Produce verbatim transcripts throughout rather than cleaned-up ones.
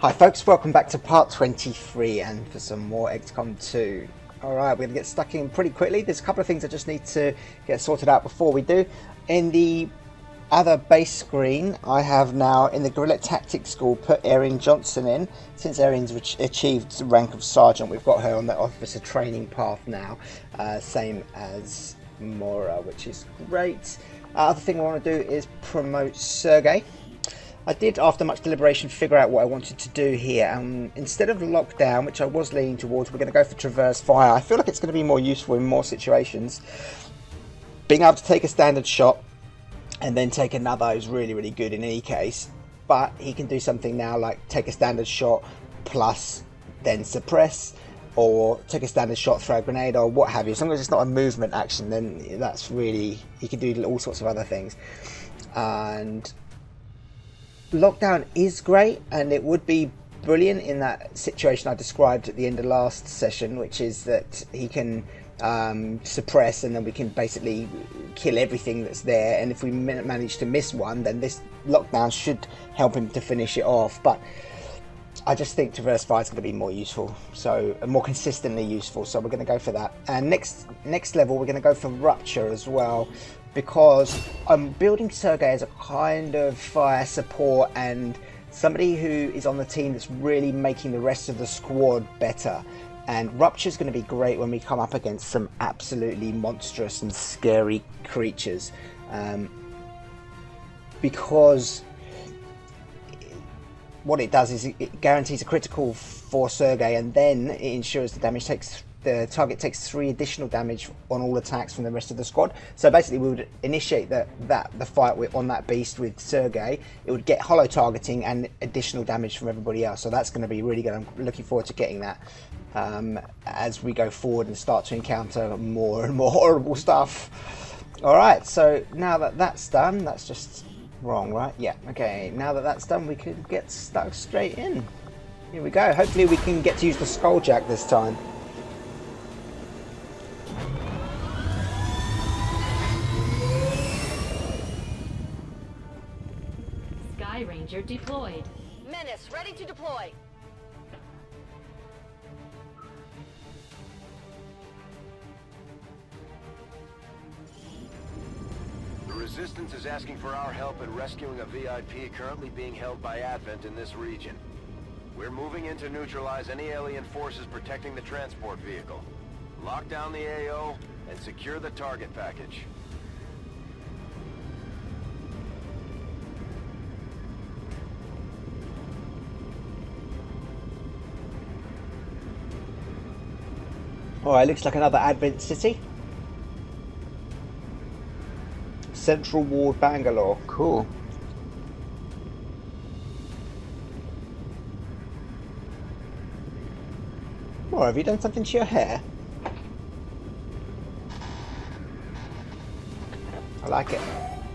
Hi folks, welcome back to part twenty-three and for some more X COM two. Alright, we're going to get stuck in pretty quickly. There's a couple of things I just need to get sorted out before we do. In the other base screen, I have now in the Guerrilla Tactics School put Erin Johnson in. Since Erin's achieved the rank of Sergeant, we've got her on the officer training path now, uh, same as Mora, which is great. Uh, other thing I want to do is promote Sergey. I did, after much deliberation, figure out what I wanted to do here. Um, instead of lockdown, which I was leaning towards, we're going to go for traverse fire. I feel like it's going to be more useful in more situations. Being able to take a standard shot and then take another is really, really good in any case. But he can do something now like take a standard shot plus then suppress, or take a standard shot, throw a grenade, or what have you. As long as it's not a movement action, then that's really, he can do all sorts of other things. And lockdown is great, and it would be brilliant in that situation I described at the end of last session, which is that he can um, suppress and then we can basically kill everything that's there, and if we manage to miss one, then this lockdown should help him to finish it off. But I just think traverse fire is going to be more useful, so more consistently useful, so we're going to go for that. And next next level we're going to go for rupture as well, because I'm building Sergey as a kind of fire support and somebody who is on the team that's really making the rest of the squad better. And Rupture is going to be great when we come up against some absolutely monstrous and scary creatures, um, because what it does is it guarantees a critical for Sergey, and then it ensures the damage takes the target takes three additional damage on all attacks from the rest of the squad. So basically we would initiate the, that the fight with, on that beast with Sergey. It would get hollow targeting and additional damage from everybody else. So that's going to be really good. I'm looking forward to getting that um, as we go forward and start to encounter more and more horrible stuff. Alright, so now that that's done, that's just wrong, right? Yeah, okay. Now that that's done, we can get stuck straight in. Here we go. Hopefully we can get to use the Skulljack this time. Ranger deployed. Menace ready to deploy. The Resistance is asking for our help in rescuing a V I P currently being held by Advent in this region. We're moving in to neutralize any alien forces protecting the transport vehicle. Lock down the A O and secure the target package. Alright, looks like another Advent city. Central Ward, Bangalore. Cool. Well, have you done something to your hair? I like it.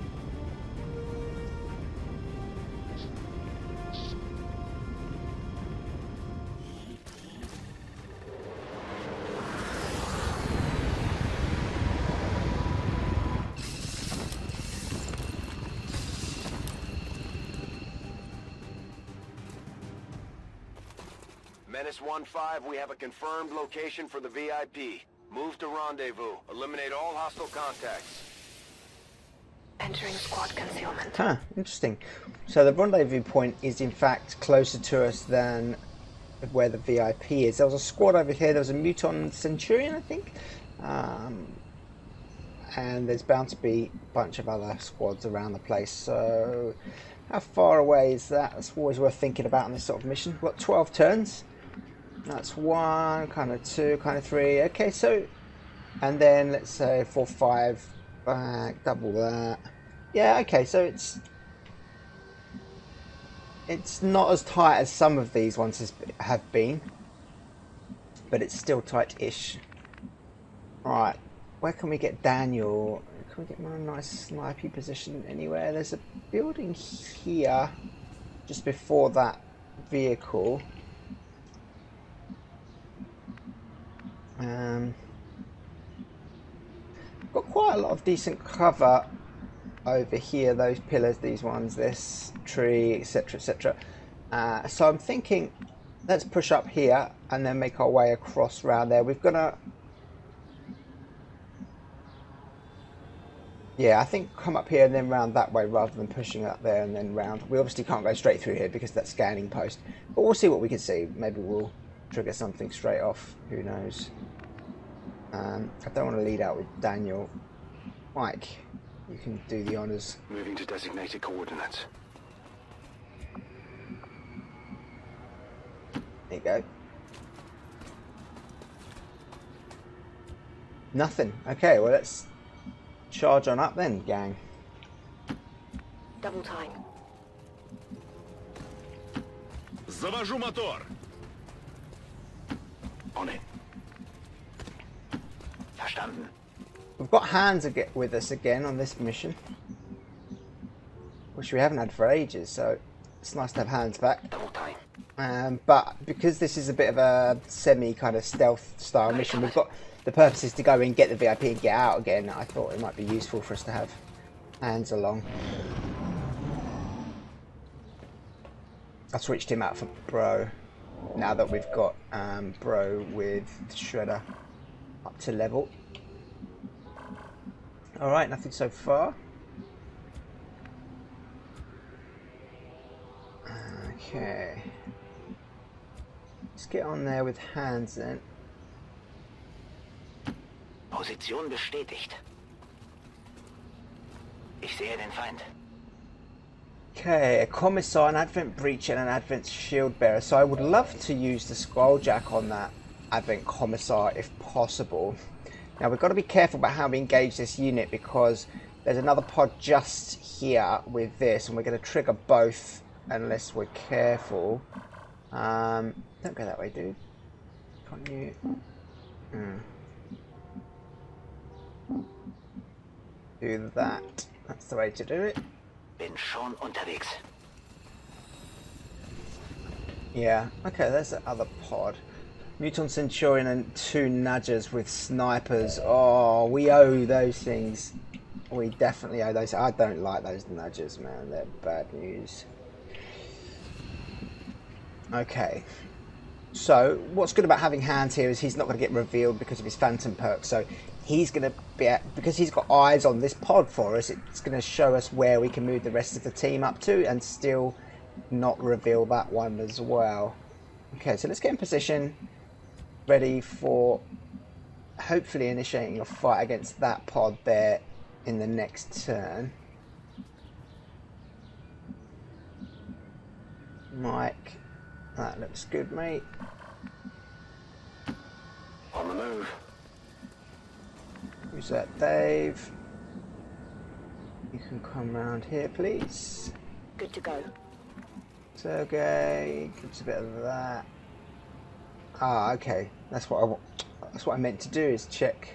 Menace one five, we have a confirmed location for the V I P. Move to rendezvous. Eliminate all hostile contacts. Entering squad concealment. Huh, interesting. So the rendezvous point is in fact closer to us than where the V I P is. There was a squad over here. There was a Muton Centurion, I think. Um, and there's bound to be a bunch of other squads around the place. So how far away is that? That's always worth thinking about in this sort of mission. We've got twelve turns. That's one, kind of two, kind of three. Okay, so, and then let's say four, five, back, double that. Yeah, okay, so it's it's not as tight as some of these ones has, have been, but it's still tight-ish. Right, where can we get Daniel? Can we get him in a nice snipey position anywhere? There's a building here, just before that vehicle. Um, got quite a lot of decent cover over here, those pillars, these ones, this tree, etc, etc. Uh, so I'm thinking, let's push up here and then make our way across round there. We've got to... Yeah, I think come up here and then round that way rather than pushing up there and then round. We obviously can't go straight through here because that's scanning post. But we'll see what we can see. Maybe we'll trigger something straight off. Who knows? Um, I don't want to lead out with Daniel. Mike, you can do the honours. Moving to designated coordinates. There you go. Nothing. Okay, well let's charge on up then, gang. Double time. Завожу мотор. On it. Verstanden. We've got Hans with us again on this mission, which we haven't had for ages, so it's nice to have Hans back. Double time. Um, but because this is a bit of a semi kind of stealth style mission, we've got the purpose is to go and get the V I P and get out again. I thought it might be useful for us to have Hans along. I switched him out for Bro now that we've got um, Bro with Shredder up to level. Alright, nothing so far. Okay. Let's get on there with Hans then. Position bestätigt. Ich sehe den Feind. Okay, a commissar, an Advent breacher, and an Advent shield bearer. So I would love to use the Scrolljack on that Advent commissar if possible. Now we've got to be careful about how we engage this unit because there's another pod just here with this, and we're going to trigger both unless we're careful. Um, don't go that way, dude. Can't you? Hmm. Do that. That's the way to do it. Bin schon unterwegs. Yeah. Okay, there's the other pod. Mutant Centurion and two Nudgers with snipers. Oh, we owe those things. We definitely owe those. I don't like those Nudgers, man. They're bad news. Okay. So, what's good about having Hans here is he's not going to get revealed because of his Phantom perk. So, he's going to be at, because he's got eyes on this pod for us, it's going to show us where we can move the rest of the team up to and still not reveal that one as well. Okay, so let's get in position, ready for hopefully initiating a fight against that pod there in the next turn. Mike, that looks good, mate. On the move. Who's that, Dave? You can come round here, please. Good to go. Sergey, gives a bit of that. Ah, okay. That's what I want. That's what I meant to do is check.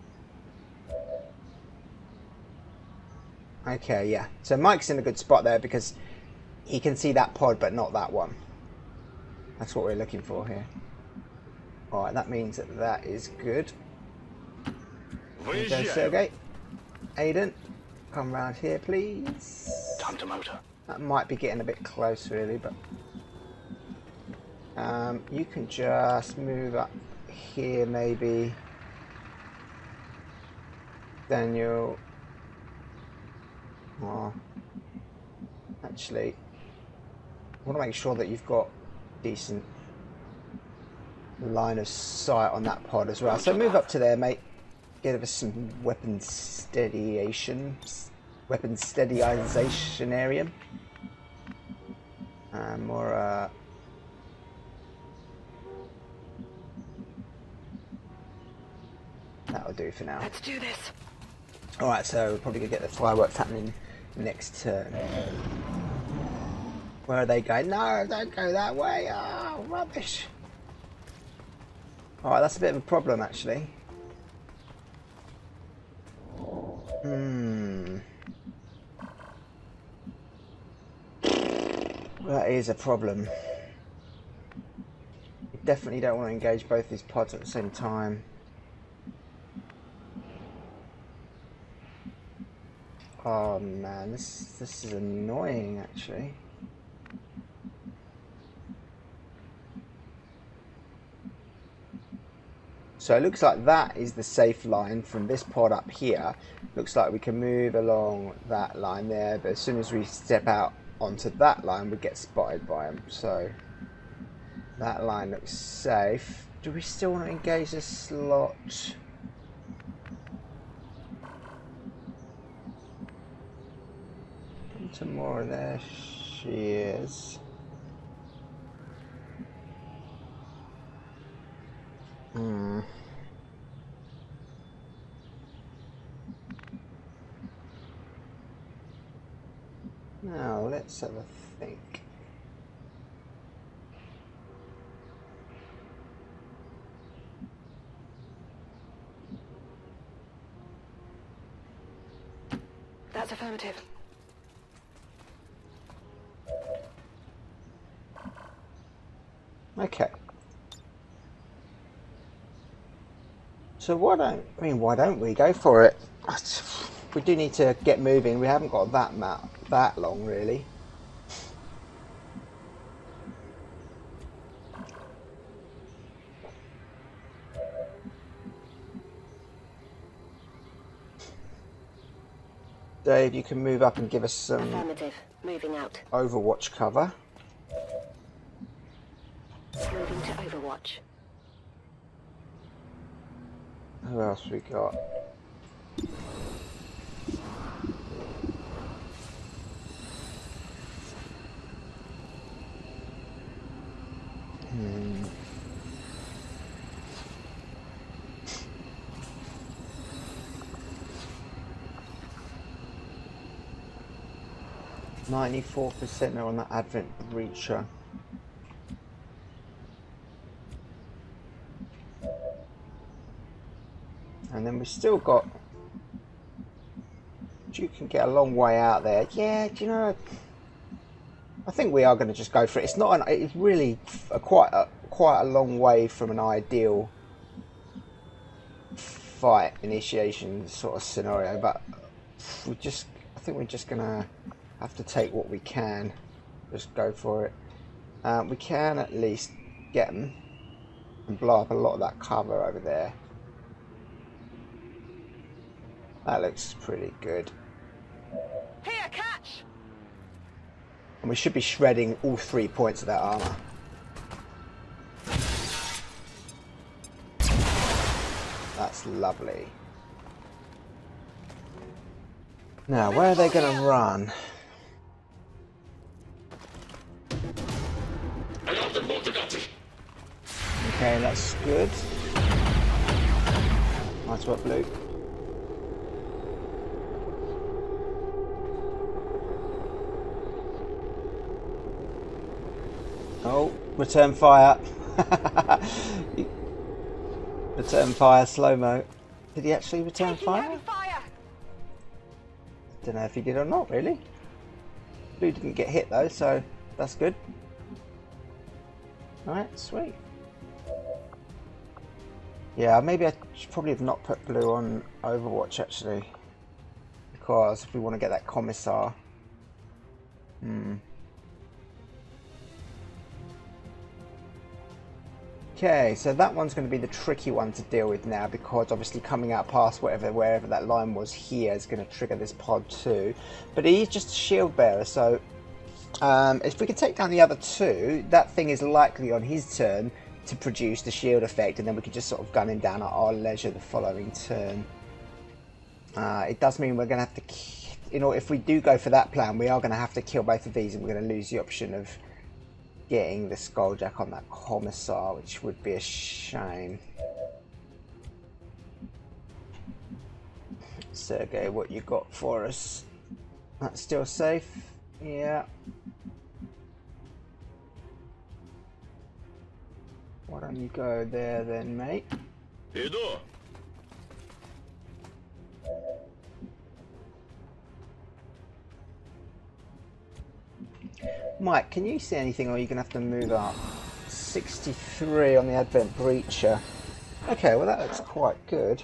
Okay, yeah. So Mike's in a good spot there because he can see that pod, but not that one. That's what we're looking for here. All right, that means that that is good. There you go, Sergey. Aiden, come round here, please. Time to motor. That might be getting a bit close, really, but um, you can just move up here, maybe. Daniel. Oh, actually, I want to make sure that you've got decent line of sight on that pod as well. So move up to there, mate. Give us some weapon steadiation, weapon steadization area. Um, or uh, that'll do for now. Let's do this. All right, so we're probably gonna get the fireworks happening next turn. Where are they going? No, don't go that way. Oh, rubbish. All right, that's a bit of a problem, actually. Hmm. That is a problem. You definitely don't want to engage both these pods at the same time. Oh man, this this is annoying actually. So it looks like that is the safe line from this pod up here. Looks like we can move along that line there, but as soon as we step out onto that line, we get spotted by them. So that line looks safe. Do we still want to engage this slot? Into more, there she is. Hmm. Now let's have a think. That's affirmative. Okay. So why don't I mean why don't we go for it? We do need to get moving. We haven't got that map that long really. Dave, you can move up and give us some Affirmative. Moving out. Overwatch cover. Moving to Overwatch. Who else we got? Hmm. ninety-four percent are on that Advent Breacher. And then we still got. You can get a long way out there. Yeah, do you know? I think we are going to just go for it. It's not. An, it's really a, quite a quite a long way from an ideal fight initiation sort of scenario, but we just. I think we're just going to have to take what we can. Just go for it. Um, we can at least get them and blow up a lot of that cover over there. That looks pretty good. Here, catch! And we should be shredding all three points of that armor. That's lovely. Now, where are they going to run? Okay, that's good. Nice work, Blue. Oh, return fire. Return fire, slow-mo. Did he actually return fire? Fire! Don't know if he did or not, really. Blue didn't get hit though, so that's good. Alright, sweet. Yeah, maybe I should probably have not put Blue on Overwatch actually. Because if we want to get that commissar. Hmm. Okay, so that one's going to be the tricky one to deal with now, because obviously coming out past whatever wherever that line was here is going to trigger this pod too. But he's just a shield bearer, so um, if we can take down the other two, that thing is likely on his turn to produce the shield effect, and then we can just sort of gun him down at our leisure the following turn. Uh, it does mean we're going to have to, you know, if we do go for that plan, we are going to have to kill both of these, and we're going to lose the option of getting the Skulljack on that commissar, which would be a shame. Sergey, what you got for us? That's still safe? Yeah. Why don't you go there then, mate? Иду. Mike, can you see anything, or are you going to have to move up? sixty-three on the Advent Breacher. Okay, well that looks quite good.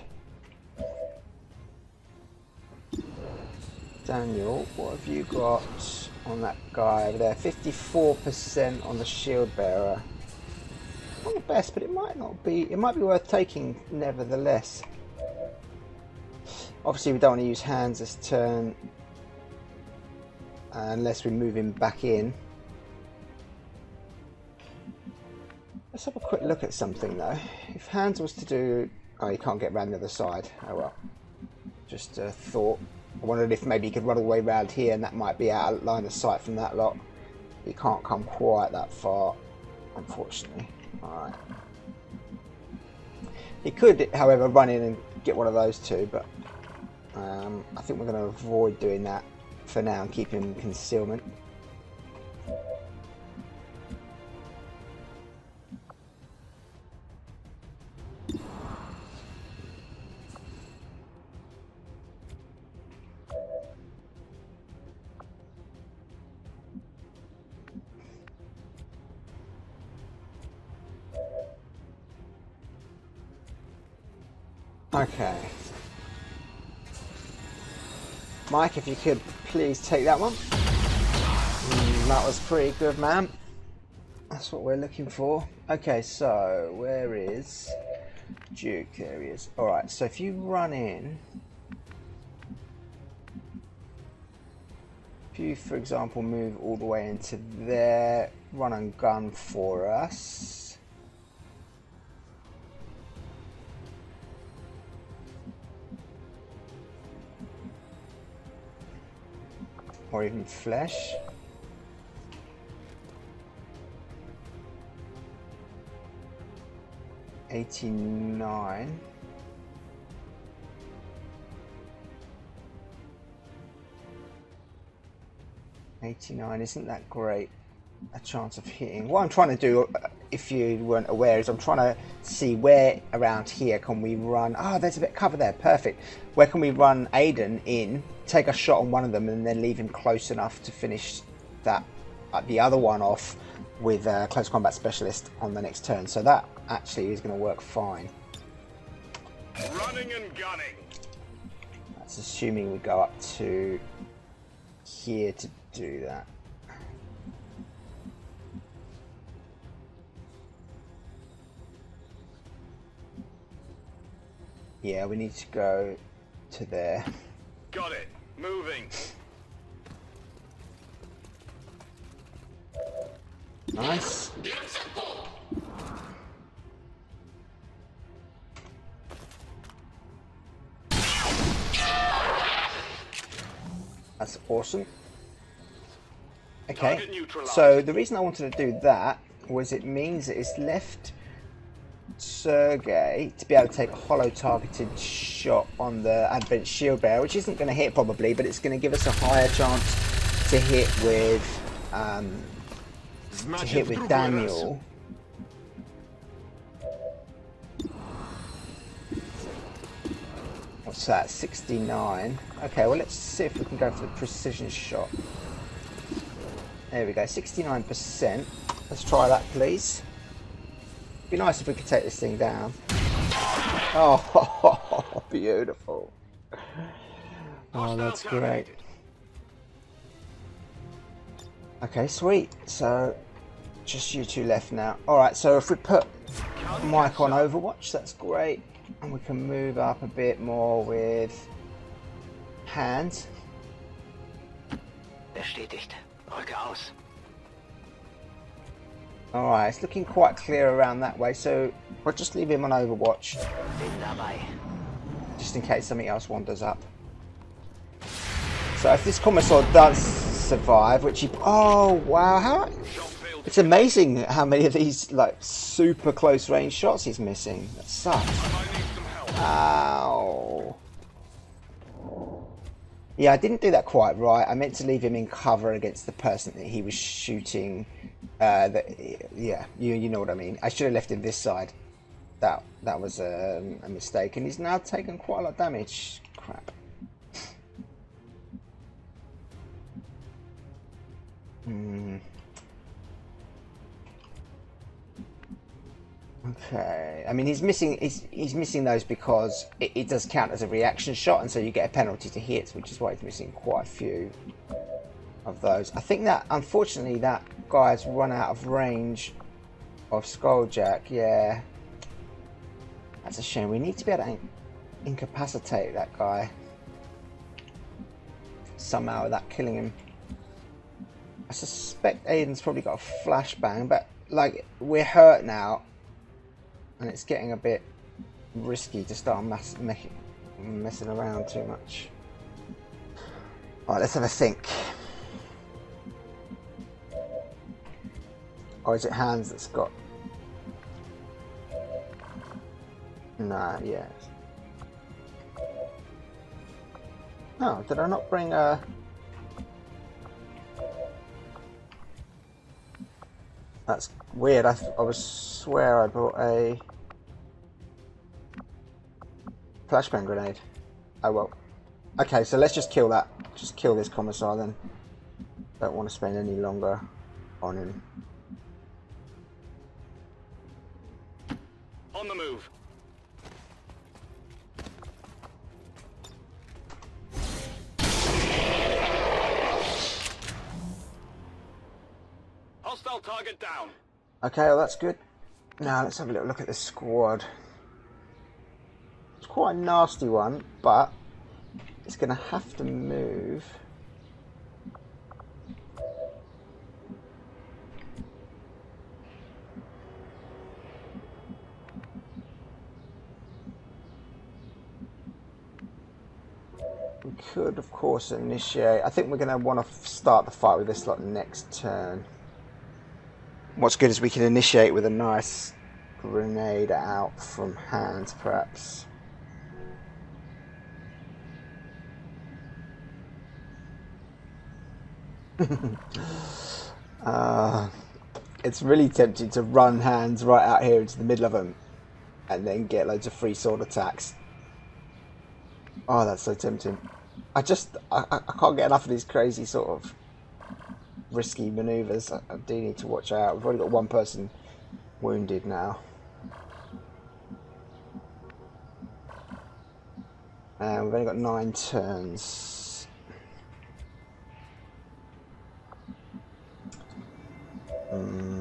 Daniel, what have you got on that guy over there? fifty-four percent on the shield bearer. Not the best, but it might not be. It might be worth taking, nevertheless. Obviously, we don't want to use hands this turn uh, unless we move him back in. Let's have a quick look at something though. If hands was to do, oh, you can't get around the other side. Oh well. Just a thought. I wondered if maybe you could run all the way around here, and that might be out of line of sight from that lot. You can't come quite that far, unfortunately. Alright. He could, however, run in and get one of those two, but um, I think we're going to avoid doing that for now and keep him in concealment. Okay. Mike, if you could please take that one. Mm, that was pretty good, man. That's what we're looking for. Okay, so where is Duke? There he is. Alright, so if you run in, if you, for example, move all the way into there, run and gun for us. Or even flesh. eighty-nine. eighty-nine isn't that great a chance of hitting. What I'm trying to do, if you weren't aware, is I'm trying to see where around here can we run. Oh, there's a bit of cover there. Perfect. Where can we run Aiden in, take a shot on one of them, and then leave him close enough to finish that uh, the other one off with a close combat specialist on the next turn. So that actually is going to work fine. Running and gunning. That's assuming we go up to here to do that. Yeah, we need to go to there. Got it. Moving. Nice. That's awesome. Okay, so the reason I wanted to do that was it means that it's left Sergei to be able to take a hollow targeted shot on the Advent shield bearer, which isn't going to hit probably, but it's going to give us a higher chance to hit with um, to hit with Daniel. What's that? sixty-nine. Okay, well let's see if we can go for the precision shot. There we go, sixty-nine percent. Let's try that, please. Be nice if we could take this thing down. Oh, beautiful. Oh, that's great. Okay, sweet. So, just you two left now. Alright, so if we put Mike on Overwatch, that's great. And we can move up a bit more with hands. Bestätigt. Rücke aus. Alright, it's looking quite clear around that way, so we'll just leave him on Overwatch. Just in case something else wanders up. So if this Commissar does survive, which he... Oh, wow, how... It's amazing how many of these, like, super close range shots he's missing. That sucks. Ow. Yeah, I didn't do that quite right. I meant to leave him in cover against the person that he was shooting. Uh, that, yeah, you you know what I mean. I should have left him this side. That that was a, a mistake, and he's now taken quite a lot of damage. Crap. Hmm. Okay. I mean, he's missing. He's he's missing those because it, it does count as a reaction shot, and so you get a penalty to hits, which is why he's missing quite a few of those. I think that unfortunately that guy's run out of range of Skulljack, yeah. That's a shame. We need to be able to in incapacitate that guy somehow without killing him. I suspect Aiden's probably got a flashbang, but like we're hurt now, and it's getting a bit risky to start mess messing around too much. Alright, let's have a think. Or is it Hans that's got... Nah, yeah. Oh, did I not bring a... That's weird. I, I was swear I brought a flashbang grenade. Oh well. Okay, so let's just kill that. Just kill this commissar then. Don't want to spend any longer on him. On the move. Hostile target down. Okay, well that's good. Now let's have a little look at this squad. It's quite a nasty one, but it's going to have to move. We could, of course, initiate. I think we're going to want to start the fight with this like next turn. What's good is we can initiate with a nice grenade out from hand, perhaps. uh, it's really tempting to run hands right out here into the middle of them and then get loads of free sword attacks. Oh, that's so tempting. I just, I, I can't get enough of these crazy sort of risky maneuvers. I, I do need to watch out. We've already got one person wounded now. And we've only got nine turns. Hmm.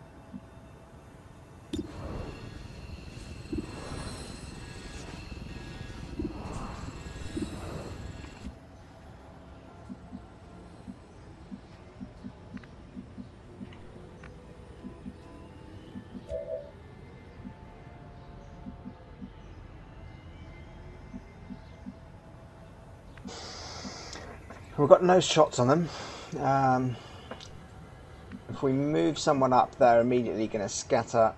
We've got no shots on them. Um, if we move someone up, they're immediately going to scatter.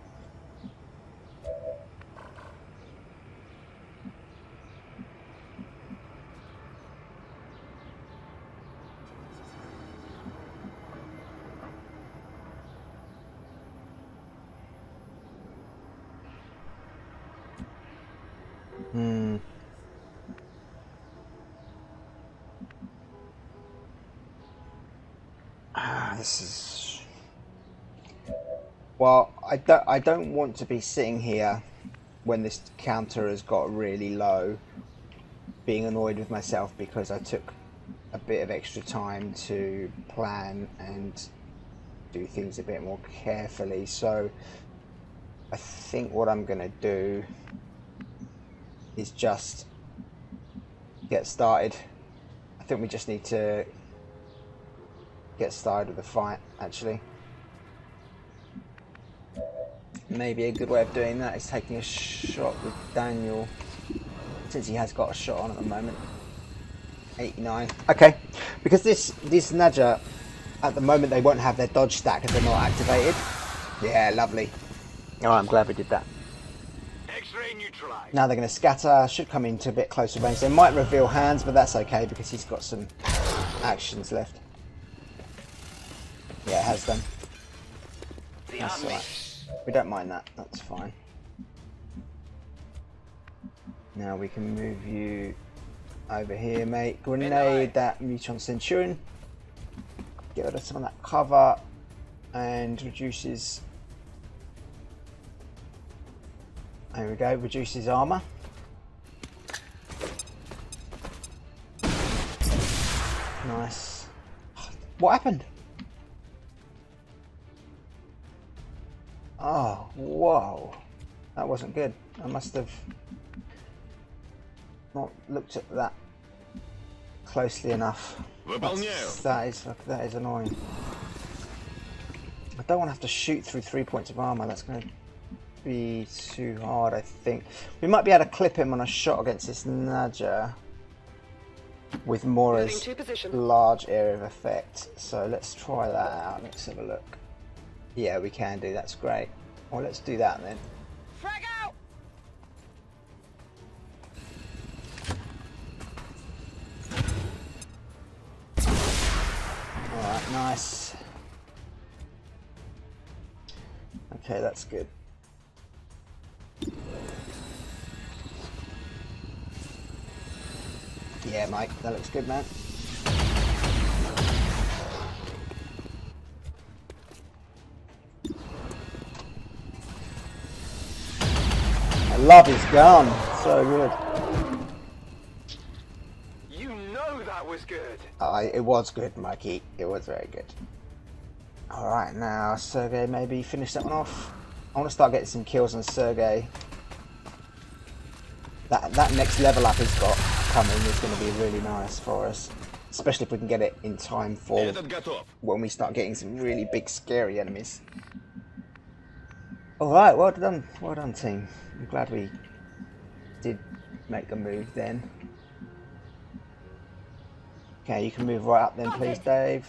Hmm. This is... Well, I don't, I don't want to be sitting here when this counter has got really low, being annoyed with myself because I took a bit of extra time to plan and do things a bit more carefully. So I think what I'm going to do is just get started. I think we just need to get started with the fight, actually. Maybe a good way of doing that is taking a shot with Daniel, since he has got a shot on at the moment. eighty-nine. Okay, because this this Nadja, at the moment they won't have their dodge stack because they're not activated. Yeah, lovely. Oh, I'm glad we did that. X-ray neutralized. Now they're going to scatter, should come into a bit closer range. They might reveal hands, but that's okay because he's got some actions left. Yeah, it has done. That's all right. We don't mind that. That's fine. Now we can move you over here, mate. Grenade that Muton Centurion. Get rid of some of that cover and reduces. There we go. Reduces armor. Nice. What happened? Oh, whoa. That wasn't good. I must have not looked at that closely enough. That's, that is that is annoying. I don't want to have to shoot through three points of armor. That's going to be too hard, I think. We might be able to clip him on a shot against this Nadja with Mora's large area of effect. So let's try that out. Let's have a look. Yeah, we can do. That's great. Well, let's do that then. Frag out! Alright, nice. Okay, that's good. Yeah, Mike, that looks good, man. I love his gun. So good. You know that was good. Uh, it was good, Mikey. It was very good. Alright, now Sergey, maybe finish that one off. I want to start getting some kills on Sergey. That, that next level up he's got coming is going to be really nice for us. Especially if we can get it in time for when we start getting some really big scary enemies. Alright, well done. Well done, team. I'm glad we did make a move then. Okay, you can move right up then, please, Dave.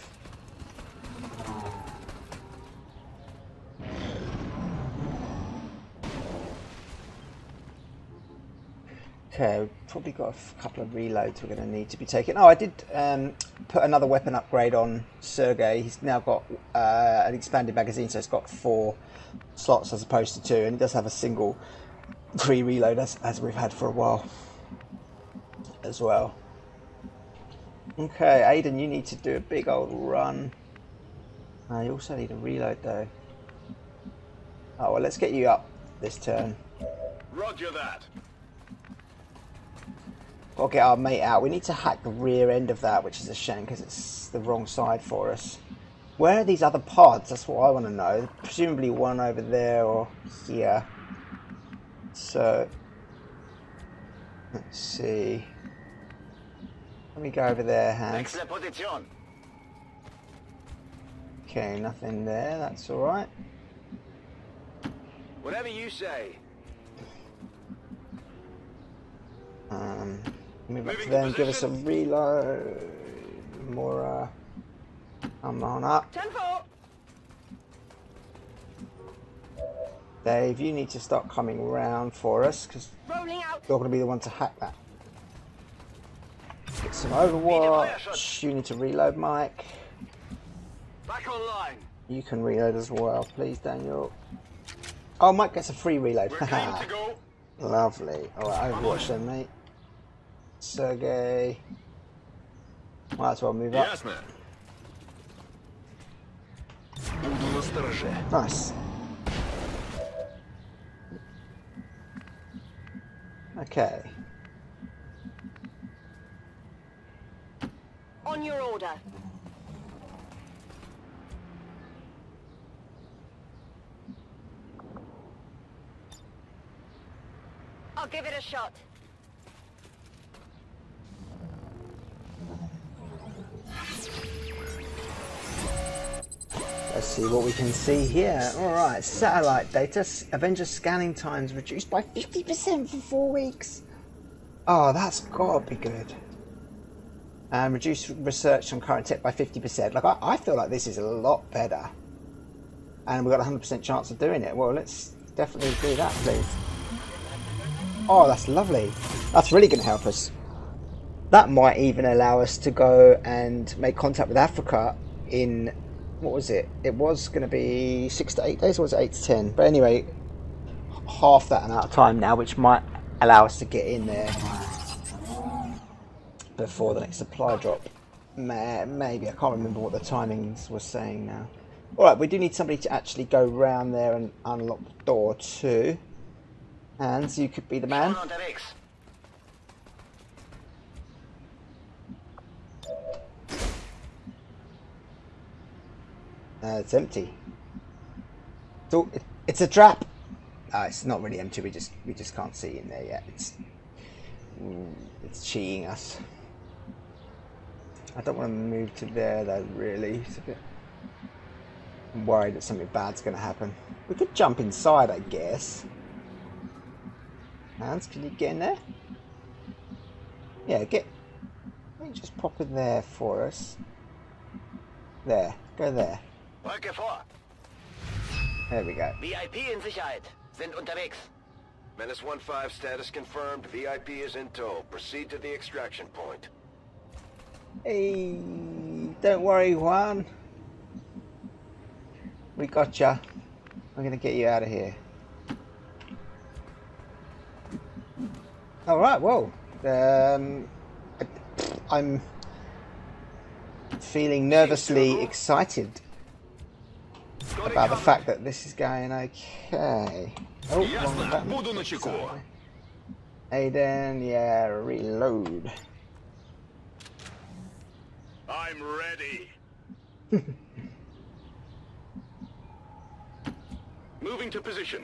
Okay, we've probably got a couple of reloads we're going to need to be taking. Oh, I did um, put another weapon upgrade on Sergey. He's now got uh, an expanded magazine, so it's got four slots as opposed to two, and it does have a single free reload as, as we've had for a while as well. Okay, Aiden, you need to do a big old run. Uh, you also need a reload though. Oh, well, let's get you up this turn. Roger that. Got to get our mate out. We need to hack the rear end of that, which is a shame because it's the wrong side for us. Where are these other pods? That's what I want to know. Presumably one over there or here. So, let's see. Let me go over there, Hans. Okay, nothing there. That's all right. Whatever you say. Um, move up to them. Give us a reload. More. Uh, come on up. Dave, you need to start coming round for us because you're going to be the one to hack that. Get some Overwatch. You need to reload, Mike. Back online. You can reload as well, please, Daniel. Oh, Mike gets a free reload. We're clean to go. Lovely. Alright, Overwatch then, mate. Sergey. Might as well move up. Yes, man. Nice. Okay. On your order. I'll give it a shot. Let's see what we can see here. Alright, satellite data. Avenger scanning times reduced by fifty percent for four weeks. Oh, that's gotta be good. And reduce research on current tech by fifty percent. Like, I, I feel like this is a lot better. And we've got a one hundred percent chance of doing it. Well, let's definitely do that, please. Oh, that's lovely. That's really going to help us. That might even allow us to go and make contact with Africa in... What was it? It was going to be six to eight days, or was it eight to ten? But anyway, half that amount of time now, which might allow us to get in there before the next supply drop. Maybe. I can't remember what the timings were saying now. Alright, we do need somebody to actually go round there and unlock the door too. Hans, you could be the man. Uh, it's empty. It's all, It's a trap. Uh, it's not really empty. We just we just can't see in there yet. It's it's cheating us. I don't want to move to there though. Really, it's a bit. I'm worried that something bad's going to happen. We could jump inside, I guess. Hans, can you get in there? Yeah, get. Let me just pop in there for us. There, go there. Rücke vor. There we go. V I P in Sicherheit. Sind unterwegs. Menace one five status confirmed. V I P is in tow. Proceed to the extraction point. Hey, don't worry, Juan. We got ya. I'm gonna get you out of here. All right. Whoa. Um, I, I'm feeling nervously excited about the fact that this is going okay. Oh, wrong button. Буду начеку. Aiden, yeah, reload. I'm ready. Moving to position.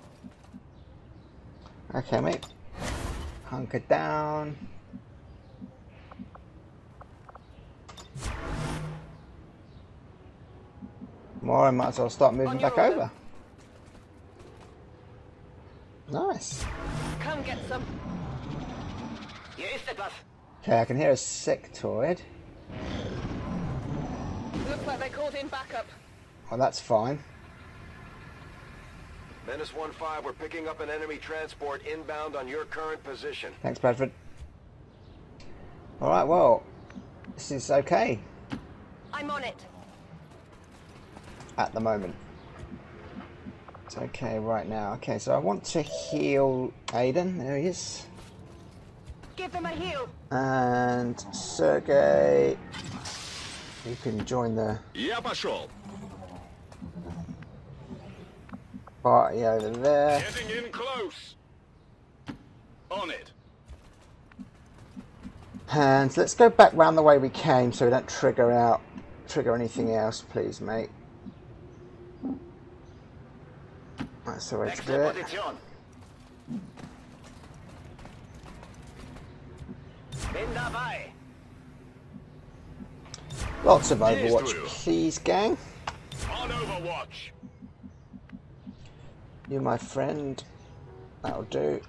Okay, mate. Hunker down. More, I might as well start moving back order. over. Nice. Come get some. Hier ist etwas. Okay, I can hear a sectoid. Looks like they called in backup. Oh, that's fine. Menace one five, we're picking up an enemy transport inbound on your current position. Thanks, Bradford. Alright, well, this is okay I'm on it. at the moment. It's okay right now. Okay, so I want to heal Aiden. There he is. Give them a heal. And Sergey, you can join the Я пошел. party over there. Getting in close. On it. And let's go back round the way we came so we don't trigger out, trigger anything else, please, mate. That's the way to do Wechsel it. Position. Bin dabei. Lots of Overwatch, please, gang. On Overwatch. You, my friend. That'll do.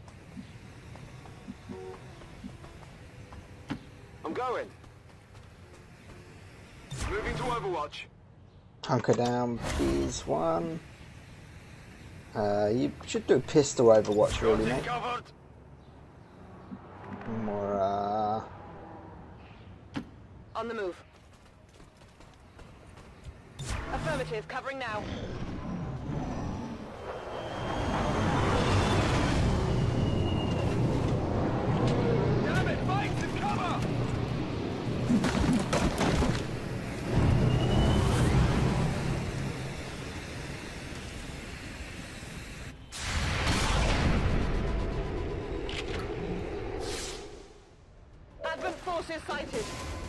I'm going. Moving to Overwatch. Hunker down, please, one. Uh, you should do a pistol Overwatch, really, mate. Covered. More, uh... On the move. Affirmative, covering now. Damn it, fight to cover. Advent forces sighted.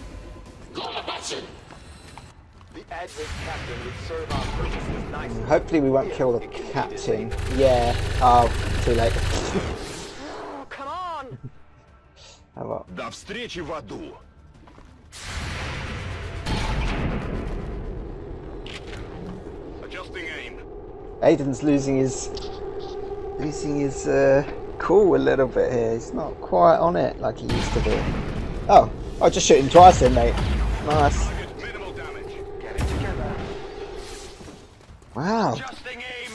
The Advent captain would serve our purposes nicely. Hopefully we won't kill the captain. Yeah. Oh, too late. Oh, come on. Oh well. До встречи в аду. Adjusting aim. Aiden's losing his... Losing his, uh... cool a little bit here. He's not quite on it like he used to be. Oh. Oh, just shoot him twice then, mate. Nice. Target minimal damage. Get it together. Wow. Adjusting aim.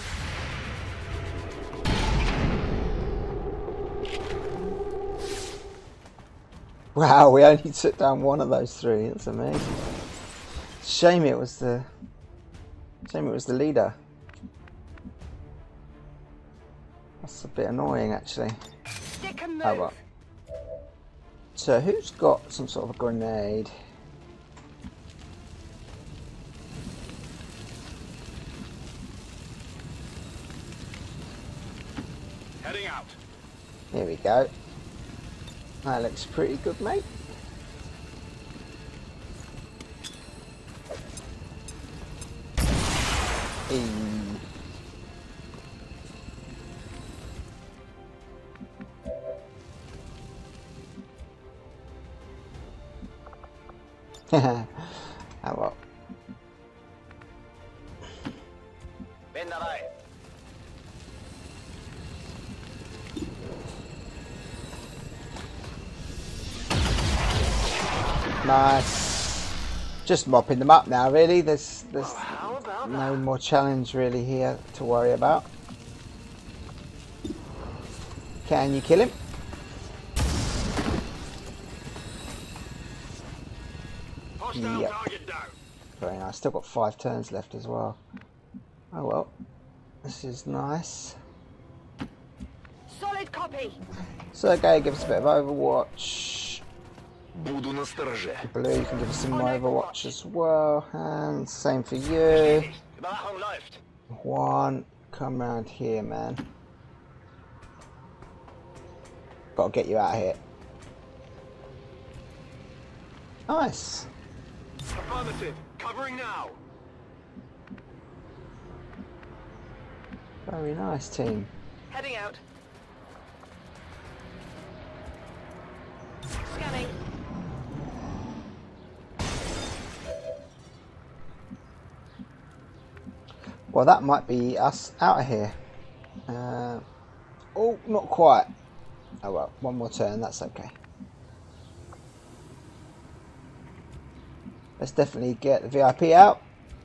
Wow, we only took down one of those three. That's amazing. Shame it was the... Shame it was the leader. That's a bit annoying, actually. Stick and move. Oh well. So who's got some sort of a grenade? Heading out. Here we go. That looks pretty good, mate. Eee. Oh well. Bin dabei. Nice. Just mopping them up now, really. There's there's Well, how about no more challenge really here to worry about. Can you kill him? Hostile Yep. target down. Very nice. Still got five turns left as well. Oh well. This is nice. Solid copy. Sergey, give us a bit of Overwatch. Буду настороже. Blue, you can give us some Overwatch as well. And same for you. Überwachung läuft. Juan, come around here, man. Gotta get you out of here. Nice. Affirmative. Covering now. Very nice, team. Heading out. Scanning. Well, that might be us out of here. Uh, oh, not quite. Oh well, one more turn, that's okay. Let's definitely get the V I P out.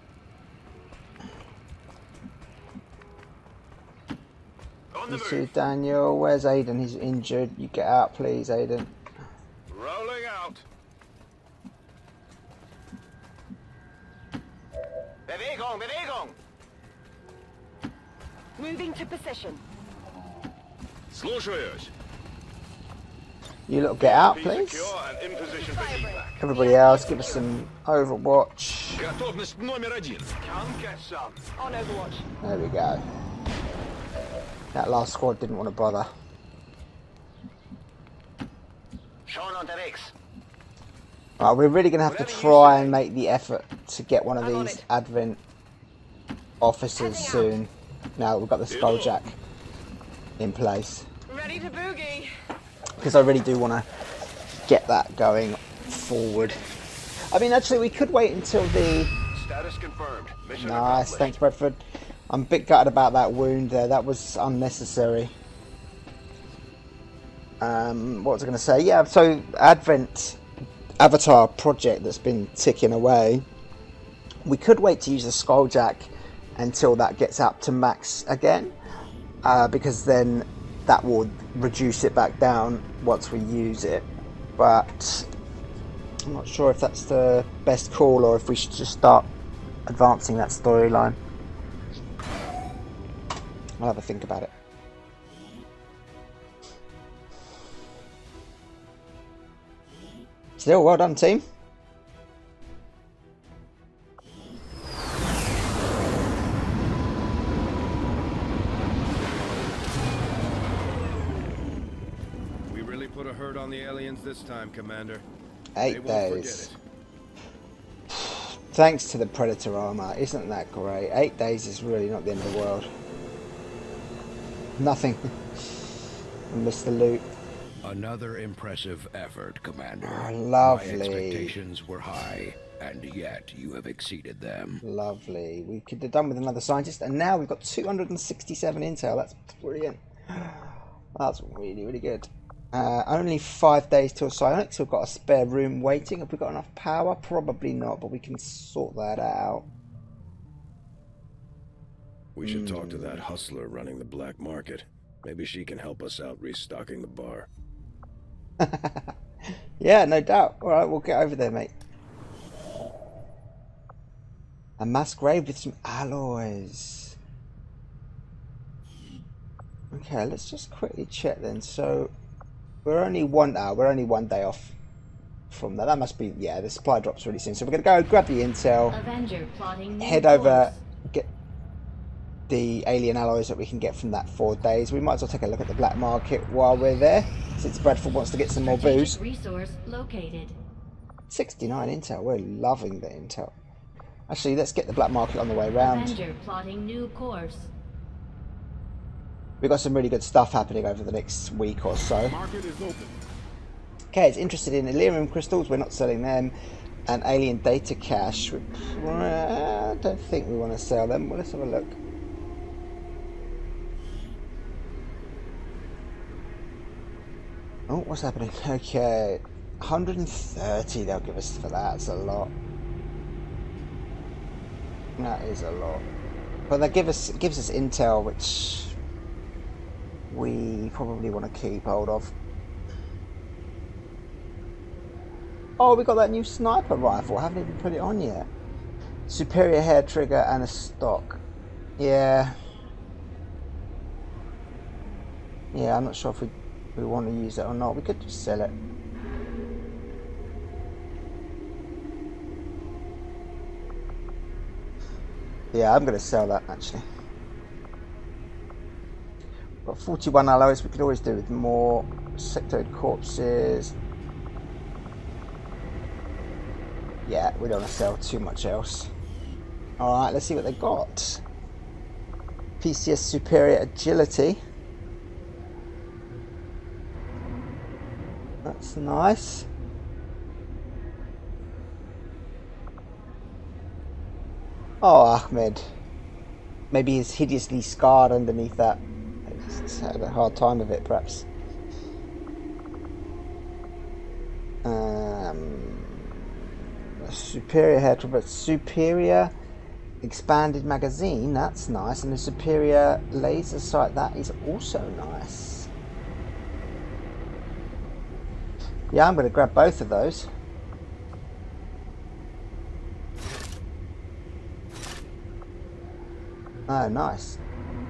On the You see move. Daniel, where's Aiden? He's injured. You get out, please, Aiden. Rolling out. Bewegung, Bewegung. Moving to position. Слушаюсь. You lot get out, Be please. secure and in position for evac. Everybody else, give us some Overwatch. Готовность номер один. Come get some. On Overwatch. There we go. That last squad didn't want to bother. Schon unterwegs. Right, we're really going to have to try and make the effort to get one of I'm on these it. Advent officers Heading out. soon. Now that we've got the Skulljack in place. Ready to boogie. Because I really do want to get that going forward. I mean, actually, we could wait until the... Status confirmed. Mission Nice, accomplished. thanks, Bradford. I'm a bit gutted about that wound there. That was unnecessary. Um, what was I going to say? Yeah, so Advent Avatar project that's been ticking away. We could wait to use the Skulljack until that gets up to max again, uh, because then that will reduce it back down once we use it. But I'm not sure if that's the best call or if we should just start advancing that storyline. I'll have a think about it. Still, well done, team. We really put a hurt on the aliens this time, Commander. Eight They won't days. forget it. Thanks to the Predator armor, isn't that great? Eight days is really not the end of the world. Nothing. I missed the loot. Another impressive effort, Commander. Oh, lovely. My expectations were high, and yet you have exceeded them. Lovely. We could have done with another scientist, and now we've got two hundred sixty-seven intel. That's brilliant. That's really, really good. Uh, only five days till psionics. We've got a spare room waiting. Have we got enough power? Probably not, but we can sort that out. We should talk to that hustler running the black market. Maybe she can help us out restocking the bar. Yeah, no doubt. Alright, we'll get over there, mate. A mass grave with some alloys. Okay, let's just quickly check then. So, we're only one hour, we're only one day off from that. That must be, yeah, the supply drops really soon. So we're going to go grab the intel, Avenger plotting new head over, course. get the alien alloys that we can get from that four days. We might as well take a look at the black market while we're there, since Bradford wants to get some more booze. Strategic resource located. sixty-nine intel, we're loving the intel. Actually, let's get the black market on the way round. Avenger plotting new course. We've got some really good stuff happening over the next week or so. Market is open. Okay, it's interested in Illyrium crystals, we're not selling them. and alien data cache. I don't think we want to sell them. Well, let's have a look. Oh, what's happening? Okay, one hundred thirty they'll give us for that. That's a lot. That is a lot. But they give us gives us intel, which we probably want to keep hold of. Oh, we got that new sniper rifle. I haven't even put it on yet. Superior hair trigger and a stock. Yeah. Yeah, I'm not sure if we, we want to use it or not. We could just sell it. Yeah, I'm going to sell that actually. Got forty-one alloys. We could always do with more sectoid corpses. Yeah, we don't want to sell too much else. Alright, let's see what they got. P C S Superior Agility. That's nice. Oh, Ahmed. Maybe he's hideously scarred underneath that. He's had a hard time of it, perhaps. Um... Superior hair trigger, superior expanded magazine, that's nice, and the superior laser sight, that is also nice. Yeah, I'm going to grab both of those. Oh, nice.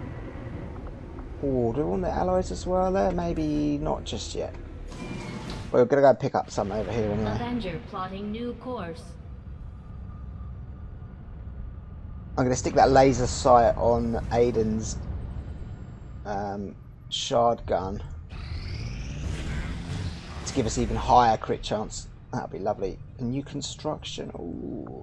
Oh, do we want the alloys as well there? Maybe not just yet. We're gonna go pick up some over here anyway. Avenger plotting new course. I'm gonna stick that laser sight on Aiden's um, shard gun to give us even higher crit chance. That'd be lovely. A new construction. Ooh.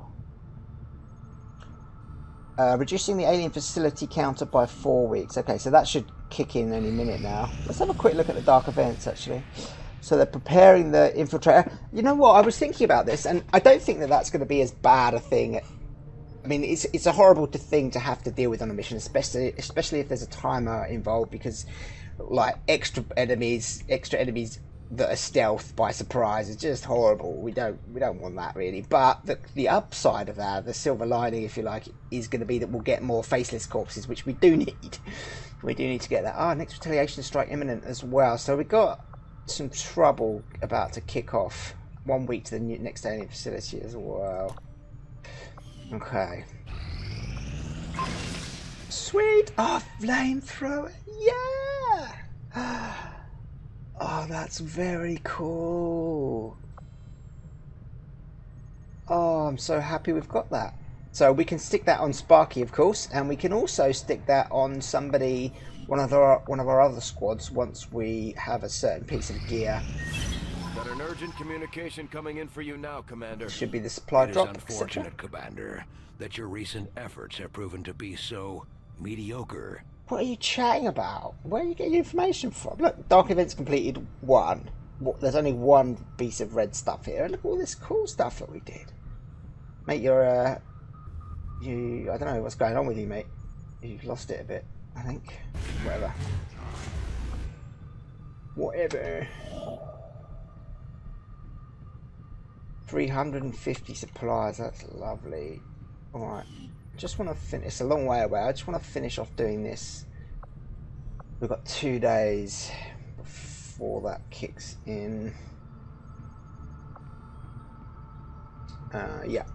Uh, reducing the alien facility counter by four weeks. Okay, so that should kick in any minute now. Let's have a quick look at the dark events actually. So they're preparing the infiltrator. You know what? I was thinking about this, and I don't think that that's going to be as bad a thing. I mean, it's it's a horrible thing to have to deal with on a mission, especially especially if there's a timer involved, because like extra enemies, extra enemies that are stealth by surprise is just horrible. We don't we don't want that really. But the the upside of that, the silver lining, if you like, is going to be that we'll get more faceless corpses, which we do need. We do need to get that. Ah, next retaliation strike imminent as well. So we got some trouble about to kick off. One week to the new, next alien facility as well. Okay. Sweet! Oh, flamethrower! Yeah! Oh, that's very cool. Oh, I'm so happy we've got that. So we can stick that on Sparky, of course, and we can also stick that on somebody, one of our one of our other squads, once we have a certain piece of gear. Got an urgent communication coming in for you now, Commander. Should be the supply it drop. It is unfortunate, Commander, that your recent efforts have proven to be so mediocre. What are you chatting about? Where are you getting information from? Look, dark events completed one. What, there's only one piece of red stuff here. Look at all this cool stuff that we did. Mate, you're uh, you. I don't know what's going on with you, mate. You've lost it a bit, I think. Whatever. Whatever. three hundred fifty supplies, that's lovely. Alright, just want to finish, it's a long way away, I just want to finish off doing this. We've got two days before that kicks in. Uh, yeah.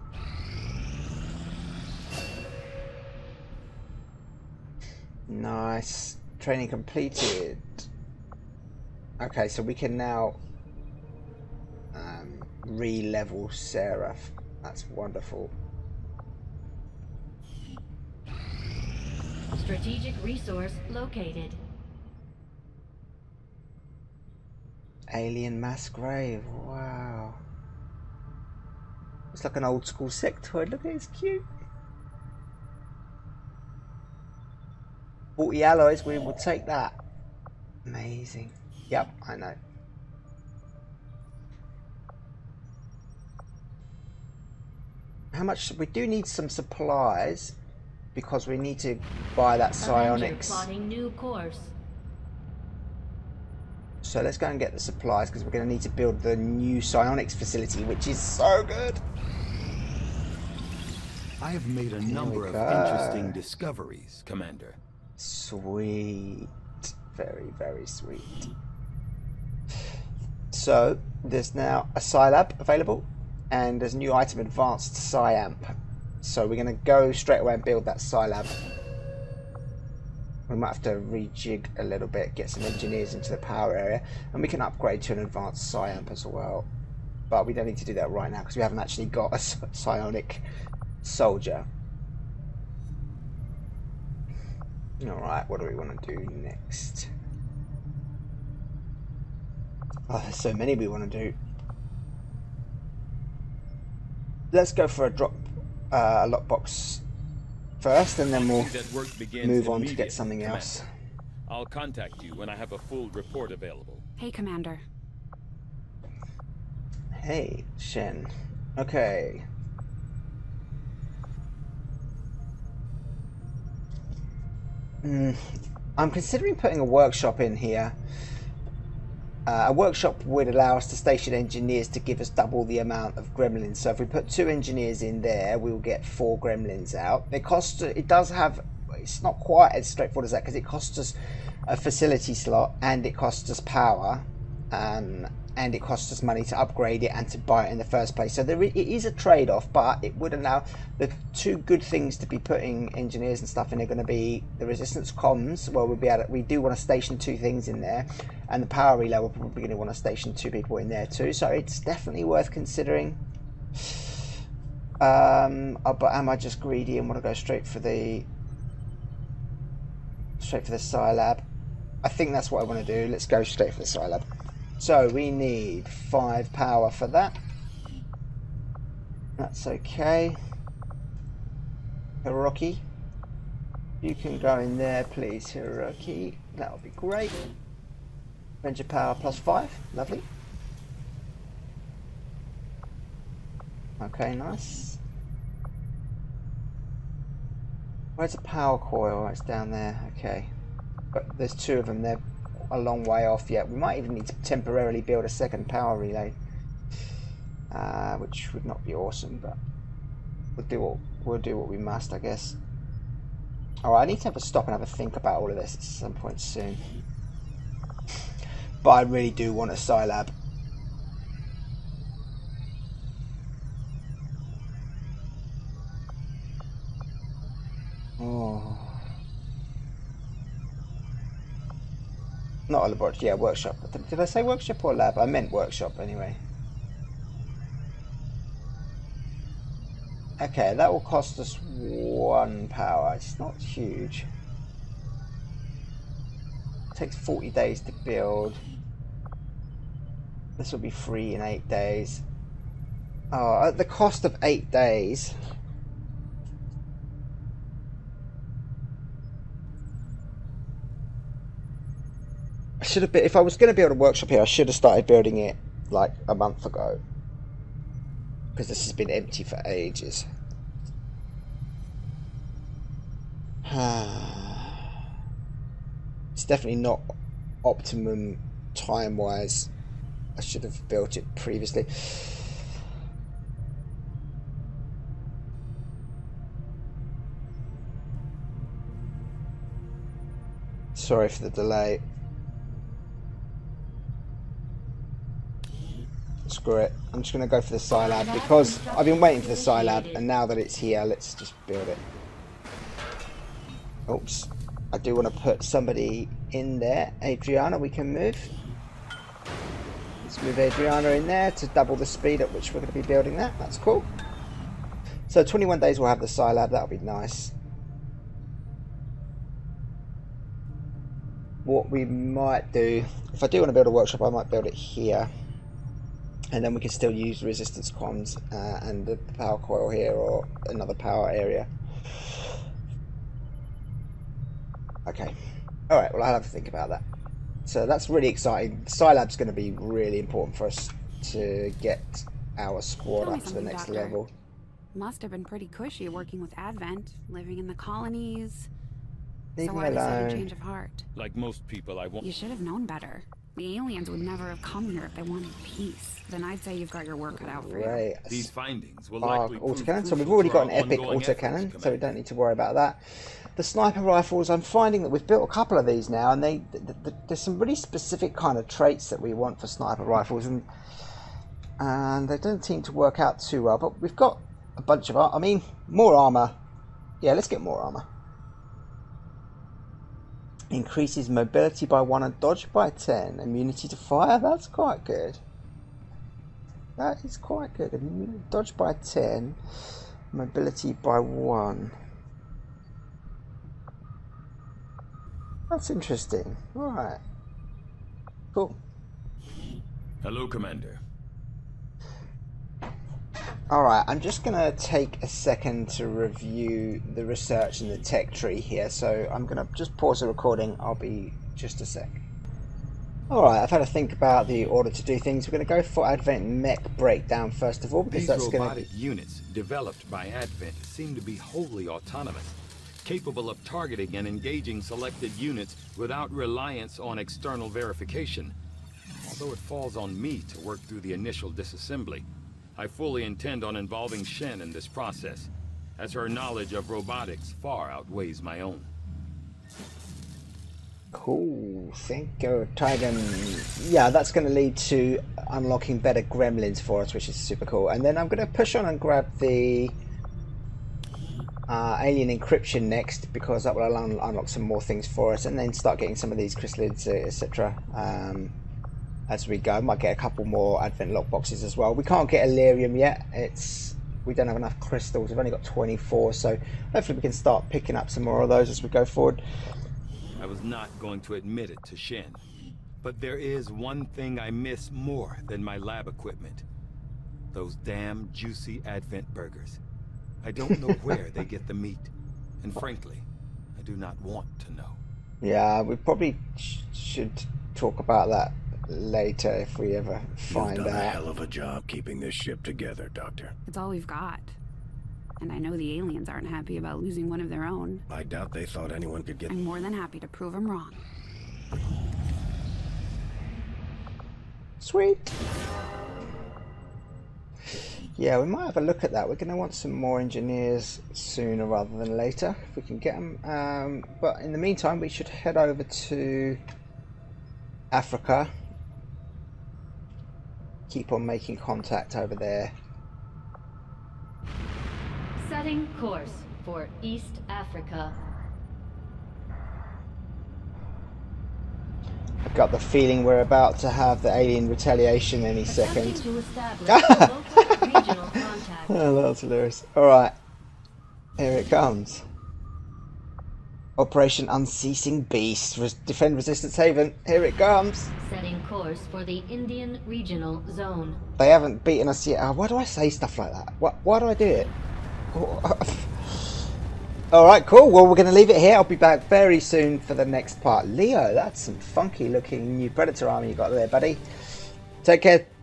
Nice. Training completed. Okay, so we can now um, re-level Sarah. That's wonderful. Strategic resource located. Alien mass grave. Wow. It's like an old school sectoid. Look at it, it's cute. forty alloys, we will take that. Amazing. Yep, I know. how much? We do need some supplies because we need to buy that Avenger psionics. plotting new course. So let's go and get the supplies because we're going to need to build the new psionics facility, which is so good. I have made a number of go. interesting discoveries, Commander. Sweet. Very, very sweet. So there's now a Scilab available, and there's a new item, advanced Psyamp. So we're going to go straight away and build that Scilab. We might have to rejig a little bit, get some engineers into the power area, and we can upgrade to an advanced Psyamp as well. But we don't need to do that right now because we haven't actually got a psionic soldier. Alright, what do we want to do next? Oh, there's so many we want to do. Let's go for a drop, uh, a lockbox first, and then we'll move on to get something else. I'll contact you when I have a full report available. Hey, Commander. Hey, Shen. Okay. Mm, I'm considering putting a workshop in here. Uh, a workshop would allow us to station engineers to give us double the amount of gremlins. So if we put two engineers in there, we'll get four gremlins out. It costs. It does have. It's not quite as straightforward as that because it costs us a facility slot and it costs us power, um, and it costs us money to upgrade it and to buy it in the first place. So there it is a trade-off, but it would allow the two good things to be putting engineers and stuff in are going to be the resistance comms. Well, we'll be able to, we do want to station two things in there, and the power relay we're probably going to want to station two people in there too. So it's definitely worth considering. Um, oh, but am I just greedy and want to go straight for the straight for the Scilab? I think that's what I want to do. Let's go straight for the Scilab. So we need five power for that. That's okay. Hiroki, you can go in there, please, Hiroki. That would be great. Ranger power plus five. Lovely. Okay, nice. Where's the power coil? It's down there. Okay. But there's two of them. They're a long way off yet. We might even need to temporarily build a second power relay, uh, which would not be awesome, but we'll do what we'll do what we must, I guess. All right, I need to have a stop and have a think about all of this at some point soon. But I really do want a Scilab. Oh. Not a laboratory, yeah, workshop. Did I say workshop or lab? I meant workshop anyway. Okay, that will cost us one power. It's not huge. It takes forty days to build. This will be free in eight days. Oh, at the cost of eight days. I should have been, if I was going to build a workshop here, I should have started building it like a month ago, because this has been empty for ages. It's definitely not optimum time wise. I should have built it previously. Sorry for the delay. Screw it. I'm just going to go for the Scilab because I've been waiting for the Scilab, and now that it's here, let's just build it. Oops. I do want to put somebody in there. Adriana, we can move. Let's move Adriana in there to double the speed at which we're going to be building that. That's cool. So twenty-one days we'll have the Scilab. That'll be nice. What we might do, if I do want to build a workshop, I might build it here. And then we can still use resistance comms uh, and the power coil here, or another power area. Okay. Alright, well I'll have to think about that. So that's really exciting. Scilab's going to be really important for us to get our squad up to the next doctor. level. Must have been pretty cushy working with Advent, living in the colonies. Leave So me why the sudden alone. change of heart? Like most people, I won't. You should have known better. The aliens would never have come here if they wanted peace. Then I'd say you've got your work cut out for you. Right. These findings will Our likely prove autocannon. So we've crucial already to got our an epic ongoing efforts, autocannon, so we Commander. don't need to worry about that. The sniper rifles, I'm finding that we've built a couple of these now, and they th th there's some really specific kind of traits that we want for sniper rifles, and and they don't seem to work out too well. But we've got a bunch of, ar I mean, more armor. Yeah, let's get more armor. Increases mobility by one and dodge by ten. Immunity to fire. That's quite good. That is quite good. Immunity, dodge by ten. Mobility by one. That's interesting. Alright. Cool. Hello, Commander. Alright, I'm just going to take a second to review the research in the tech tree here. So I'm going to just pause the recording. I'll be just a sec. Alright, I've had to think about the order to do things. We're going to go for Advent Mech Breakdown first of all, because These that's going to robotic units developed by Advent seem to be wholly autonomous, capable of targeting and engaging selected units without reliance on external verification. Although it falls on me to work through the initial disassembly, I fully intend on involving Shen in this process, as her knowledge of robotics far outweighs my own. Cool. Thank you, Titan. Yeah, that's going to lead to unlocking better gremlins for us, which is super cool. And then I'm going to push on and grab the uh, alien encryption next, because that will un unlock some more things for us, and then start getting some of these chrysalids, uh, et cetera. Um, as we go, might get a couple more Advent lockboxes as well. We can't get Illyrium yet. It's we don't have enough crystals. We've only got twenty-four, so hopefully we can start picking up some more of those as we go forward. I was not going to admit it to Shen, but there is one thing I miss more than my lab equipment. Those damn juicy Advent burgers. I don't know where they get the meat, and frankly, I do not want to know. Yeah, we probably sh should talk about that later if we ever find You've done a out. hell of a job keeping this ship together, Doctor. It's all we've got. And I know the aliens aren't happy about losing one of their own. I doubt they thought anyone could get... I'm more than happy to prove them wrong. Sweet. Yeah, we might have a look at that. We're going to want some more engineers sooner rather than later, if we can get them. Um, but in the meantime, we should head over to Africa. Keep on making contact over there. Setting course for East Africa. I've got the feeling we're about to have the alien retaliation any second. Attempting to establish local regional contact. Oh, that's hilarious. Alright, here it comes. Operation Unceasing Beast. Res defend Resistance Haven. Here it comes. Setting course for the Indian Regional Zone. They haven't beaten us yet. Oh, why do I say stuff like that? Why, why do I do it? Alright, cool. Well, we're going to leave it here. I'll be back very soon for the next part. Leo, that's some funky looking new Predator armor you got there, buddy. Take care.